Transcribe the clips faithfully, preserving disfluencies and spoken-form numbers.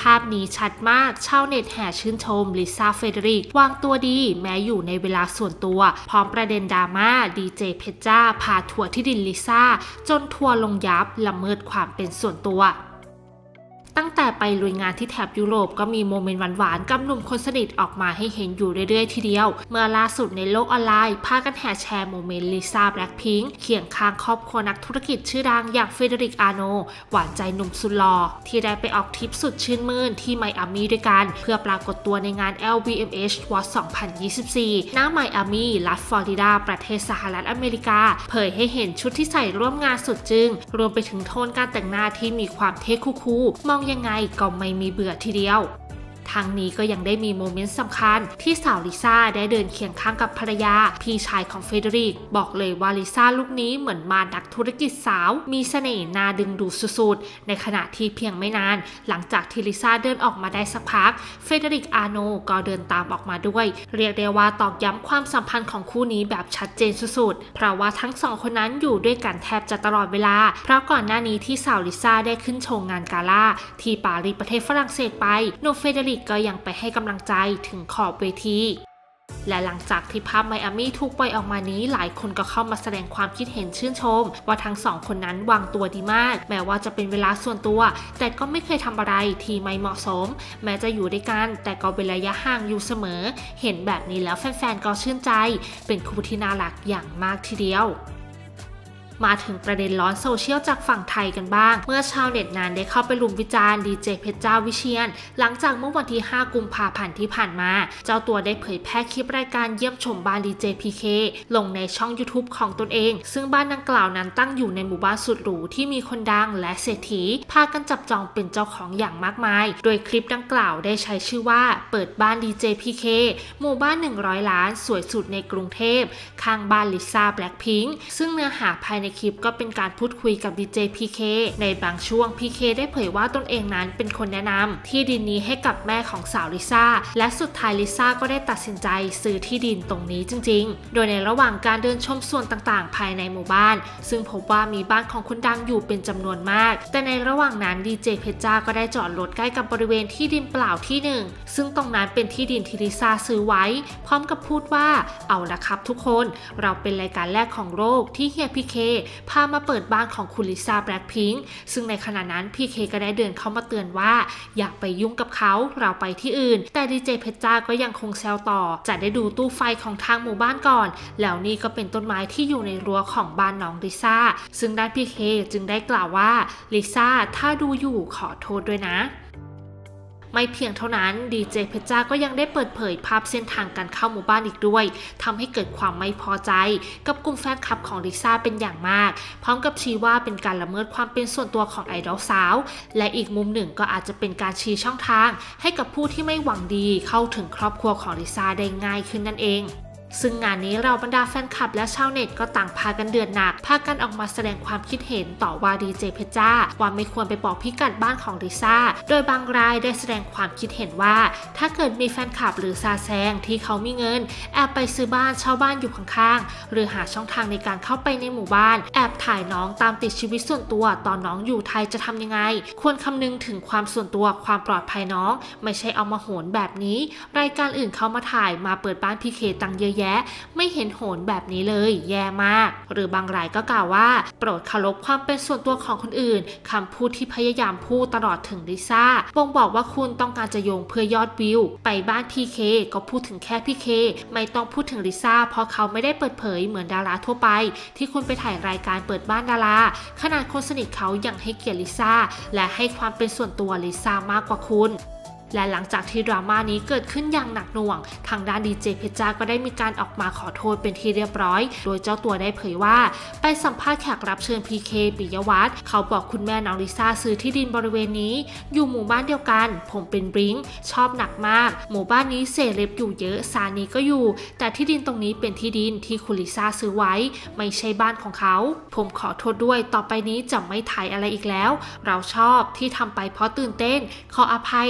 าพนี้ชัดมากชาวเน็ตแห่ชื่นชมลิซ่าเฟเดริกวางตัวดีแม้อยู่ในเวลาส่วนตัวพร้อมประเด็นดราม่าดีเจเพชรจ้าพาทัวร์ที่ดินลิซ่าจนทัวร์ลงยับละเมิดความเป็นส่วนตัวตั้งแต่ไปลุยงานที่แถบยุโรปก็มีโมเมนต์หวานๆกับหนุ่มคนสนิทออกมาให้เห็นอยู่เรื่อยๆทีเดียวเมื่อล่าสุดในโลกออนไลน์พากันแห่แชร์โมเมนต์ลิซ่าแบล็คพิงค์เคียงข้างครอบครัวนักธุรกิจชื่อดังอย่างเฟเดริกอาโนหวานใจหนุ่มสุดหล่อที่ได้ไปออกทริปสุดชื่นมื่นที่ไมอามี่ด้วยกันเพื่อปรากฏตัวในงาน แอล วี เอ็ม เอช Watch สองพันยี่สิบสี่ณไมอามี่รัฐฟลอริดาประเทศสหรัฐอเมริกาเผยให้เห็นชุดที่ใส่ร่วมงานสุดจึ้งรวมไปถึงโทนการแต่งหน้าที่มีความเท่คูลๆมองยังไงก็ไม่มีเบื่อทีเดียวทั้งนี้ก็ยังได้มีโมเมนต์สำคัญที่สาวลิซ่าได้เดินเคียงข้างกับภรรยาพี่ชายของเฟเดริกบอกเลยว่าลิซ่าลุคนี้เหมือนมานักธุรกิจสาวมีเสน่ห์น่าดึงดูดสุดๆในขณะที่เพียงไม่นานหลังจากที่ลิซ่าเดินออกมาได้สักพักเฟเดริกอาโนก็เดินตามออกมาด้วยเรียกได้ว่าตอกย้ำความสัมพันธ์ของคู่นี้แบบชัดเจนสุดๆเพราะว่าทั้งสองคนนั้นอยู่ด้วยกันแทบจะตลอดเวลาเพราะก่อนหน้านี้ที่สาวลิซ่าได้ขึ้นโชว์งานกาล่าที่ปารีสประเทศฝรั่งเศสไปหนุ่มเฟเดริกก็ยังไปให้กำลังใจถึงขอบเวทีและหลังจากที่ภาพไมอามี่ถูกปล่อยออกมานี้หลายคนก็เข้ามาแสดงความคิดเห็นชื่นชมว่าทั้งสองคนนั้นวางตัวดีมากแม้ว่าจะเป็นเวลาส่วนตัวแต่ก็ไม่เคยทำอะไรที่ไม่เหมาะสมแม้จะอยู่ด้วยกันแต่ก็เป็นระยะห่างอยู่เสมอเห็นแบบนี้แล้วแฟนๆก็ชื่นใจเป็นคู่ที่น่ารักอย่างมากทีเดียวมาถึงประเด็นร้อนโซเชียลจากฝั่งไทยกันบ้างเมื่อชาวเน็ตนั้นได้เข้าไปรุมวิจารณ์ดีเจเพชรจ้าวิเชียรหลังจากเมื่อวันที่ห้ากุมภาพันธ์ที่ผ่านมาเจ้าตัวได้เผยแพร่คลิปรายการเยี่ยมชมบ้านดีเจพีเคลงในช่อง ยูทูบ ของตนเองซึ่งบ้านดังกล่าวนั้นตั้งอยู่ในหมู่บ้านสุดหรูที่มีคนดังและเศรษฐีพากันจับจองเป็นเจ้าของอย่างมากมายโดยคลิปดังกล่าวได้ใช้ชื่อว่าเปิดบ้านดีเจพีเคหมู่บ้านหนึ่งร้อยล้านสวยสุดในกรุงเทพข้างบ้านลิซ่าแบล็คพิงค์ซึ่งเนื้อหาภายในคลิปก็เป็นการพูดคุยกับดีเจพีเคในบางช่วงพีเคได้เผยว่าตนเองนั้นเป็นคนแนะนำที่ดินนี้ให้กับแม่ของสาวลิซ่าและสุดท้ายลิซ่าก็ได้ตัดสินใจซื้อที่ดินตรงนี้จริงๆโดยในระหว่างการเดินชมส่วนต่างๆภายในหมู่บ้านซึ่งพบว่ามีบ้านของคนดังอยู่เป็นจำนวนมากแต่ในระหว่างนั้นดีเจเพชรจ้าก็ได้จอดรถใกล้กับบริเวณที่ดินเปล่าที่หนึ่งซึ่งตรงนั้นเป็นที่ดินที่ลิซ่าซื้อไว้พร้อมกับพูดว่าเอาละครับทุกคนเราเป็นรายการแรกของโลกที่เฮียพีเคพามาเปิดบ้านของคุณลิซ่าแบล็คพิงค์ซึ่งในขณะนั้นพีเคก็ได้เดินเข้ามาเตือนว่าอยากไปยุ่งกับเขาเราไปที่อื่นแต่ดีเจเพชรจ้าก็ยังคงแซวต่อจะได้ดูตู้ไฟของทางหมู่บ้านก่อนแล้วนี่ก็เป็นต้นไม้ที่อยู่ในรั้วของบ้านน้องลิซ่าซึ่งด้านพีเคจึงได้กล่าวว่าลิซ่าถ้าดูอยู่ขอโทษด้วยนะไม่เพียงเท่านั้นดีเจเพชรจ้าก็ยังได้เปิดเผยภาพเส้นทางการเข้าหมู่บ้านอีกด้วยทำให้เกิดความไม่พอใจกับกลุ่มแฟนคลับของลิซ่าเป็นอย่างมากพร้อมกับชี้ว่าเป็นการละเมิดความเป็นส่วนตัวของไอดอลสาวและอีกมุมหนึ่งก็อาจจะเป็นการชี้ช่องทางให้กับผู้ที่ไม่หวังดีเข้าถึงครอบครัวของลิซ่าได้ง่ายขึ้นนั่นเองซึ่งงานนี้เราบรรดาแฟนคลับและชาวเน็ตก็ต่างพากันเดือดหนักพากันออกมาแสดงความคิดเห็นต่อว่าดีเจเพชรจ้าว่าไม่ควรไปบอกพิกัดบ้านของลิซ่าโดยบางรายได้แสดงความคิดเห็นว่าถ้าเกิดมีแฟนคลับหรือซาแซงที่เขามีเงินแอบไปซื้อบ้านเช่าบ้านอยู่ข้างๆหรือหาช่องทางในการเข้าไปในหมู่บ้านแอบถ่ายน้องตามติดชีวิตส่วนตัวตอนน้องอยู่ไทยจะทำยังไงควรคำนึงถึงความส่วนตัวความปลอดภัยน้องไม่ใช่เอามาโหนแบบนี้รายการอื่นเขามาถ่ายมาเปิดบ้านพีเคตังเยอะแยะไม่เห็นโหนแบบนี้เลยแย่มากหรือบางรายก็กล่าวว่าโปรดเคารพความเป็นส่วนตัวของคนอื่นคำพูดที่พยายามพูดตลอดถึงลิซ่าบ่งบอกว่าคุณต้องการจะโยงเพื่อยอดวิวไปบ้านพีเคก็พูดถึงแค่พีเคไม่ต้องพูดถึงลิซ่าเพราะเขาไม่ได้เปิดเผยเหมือนดาราทั่วไปที่คุณไปถ่ายรายการเปิดบ้านดาราขนาดคนสนิทเขายังให้เกียรติลิซ่าและให้ความเป็นส่วนตัวลิซ่ามากกว่าคุณและหลังจากที่ดราม่านี้เกิดขึ้นอย่างหนักหน่วงทางด้านดีเจเพชรจ้าก็ได้มีการออกมาขอโทษเป็นที่เรียบร้อยโดยเจ้าตัวได้เผยว่าไปสัมภาษณ์แขกรับเชิญพีเคปิยวัฒน์เขาบอกคุณแม่น้องลิซ่าซื้อที่ดินบริเวณนี้อยู่หมู่บ้านเดียวกันผมเป็นบลิงชอบหนักมากหมู่บ้านนี้เซเลบอยู่เยอะซานีก็อยู่แต่ที่ดินตรงนี้เป็นที่ดินที่คุณลิซ่าซื้อไว้ไม่ใช่บ้านของเขาผมขอโทษด้วยต่อไปนี้จะไม่ถ่ายอะไรอีกแล้วเราชอบที่ทำไปเพราะตื่นเต้นขออภัยถ้าทำอะไร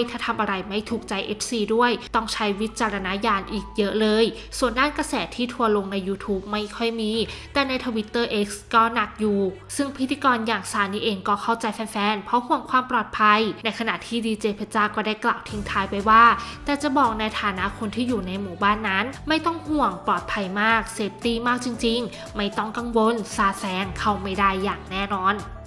อะไรไม่ถูกใจ เอฟ ซี ด้วยต้องใช้วิจารณญาณอีกเยอะเลยส่วนด้านกระแสที่ทัวร์ลงใน YouTube ไม่ค่อยมีแต่ใน Twitter X ก็หนักอยู่ซึ่งพิธีกรอย่างซานี่เองก็เข้าใจแฟนๆเพราะห่วงความปลอดภัยในขณะที่ดีเจเพชรจ้าก็ได้กล่าวทิ้งท้ายไปว่าแต่จะบอกในฐานะคนที่อยู่ในหมู่บ้านนั้นไม่ต้องห่วงปลอดภัยมากเซฟตี้มากจริงๆไม่ต้องกังวลซาแซงเข้าไม่ได้อย่างแน่นอน